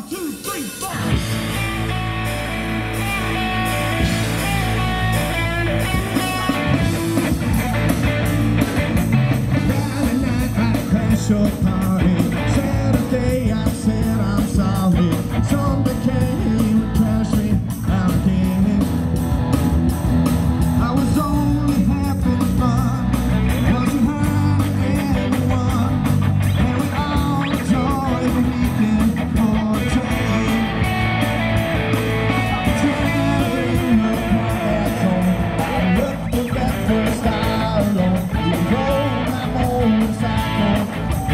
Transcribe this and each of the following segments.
2, 3, 4. Your party. Saturday I said I'm sorry. Sunday came and crashed me out again. I was only having fun, wasn't hurting anyone, and we all enjoyed the weekend for a change. Pretending no past on, I looked at that first style on. You rode my motorcycle.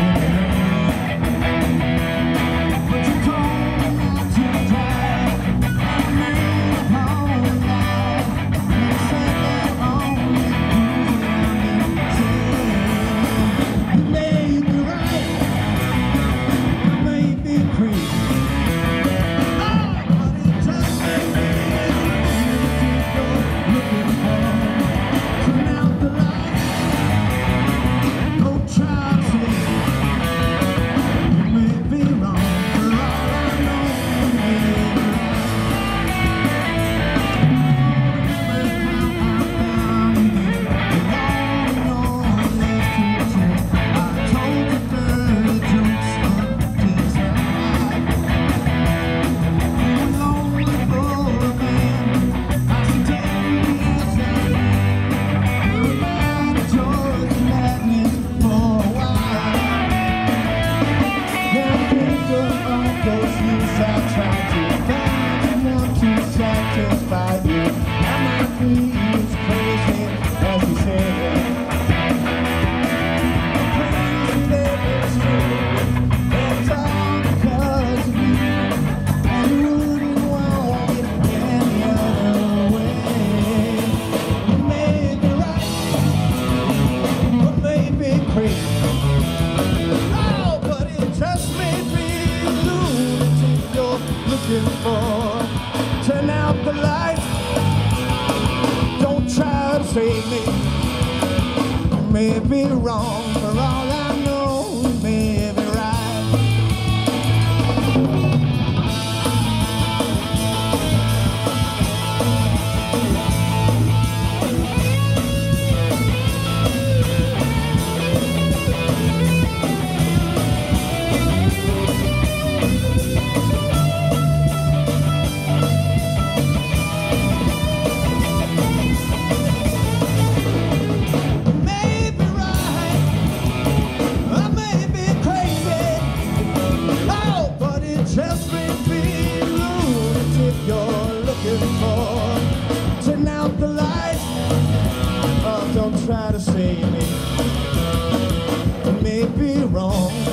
Turn out the lights. Don't try to save me. You may be wrong, for all I know, you may be right. Turn out the lights. Oh, don't try to save me. I may be wrong.